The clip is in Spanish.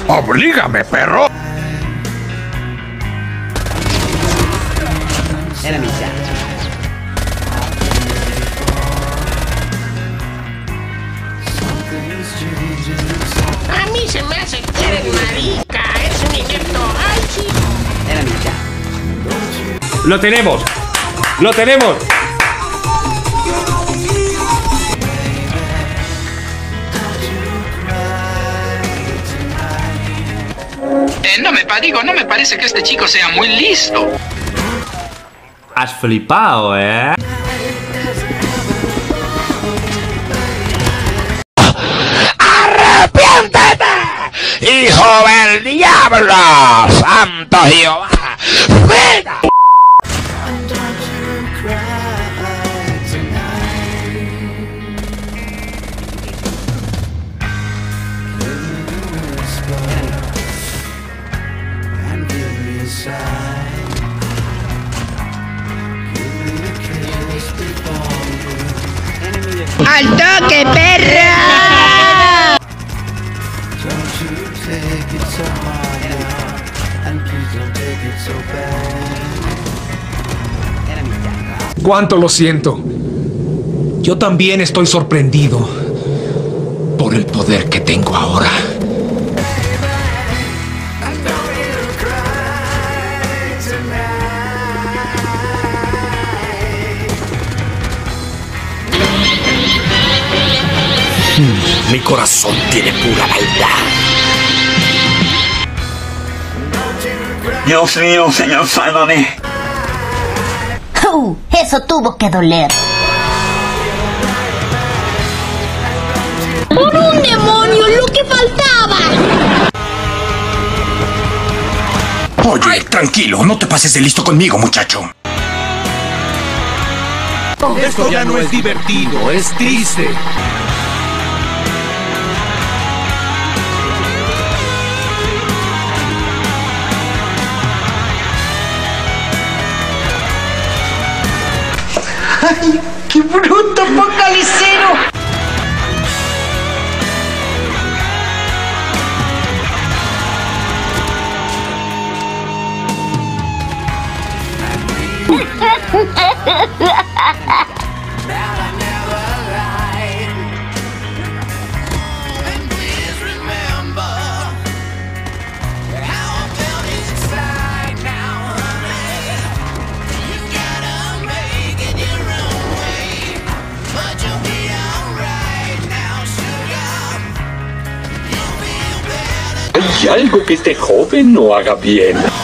¡Oblígame, perro! Enemy down. A mí se me hace que eres marica. Es un injerto. ¡Ay, sí! Enemy down. ¡Lo tenemos! ¡Lo tenemos! No me parece que este chico sea muy listo. Has flipado, ¿eh? ¡Arrepiéntete, hijo del diablo! ¡Santo Jehová! ¡Mira! ¡Al toque, perra! Cuánto lo siento. Yo también estoy sorprendido por el poder que tengo ahora. Mi corazón tiene pura maldad. Dios mío, señor, sálvame. Eso tuvo que doler. ¡Por un demonio, lo que faltaba! Oye, tranquilo, no te pases de listo conmigo, muchacho. Esto ya no es divertido, es triste. ¡Ay, qué bruto focalicero! Hay algo que este joven no haga bien.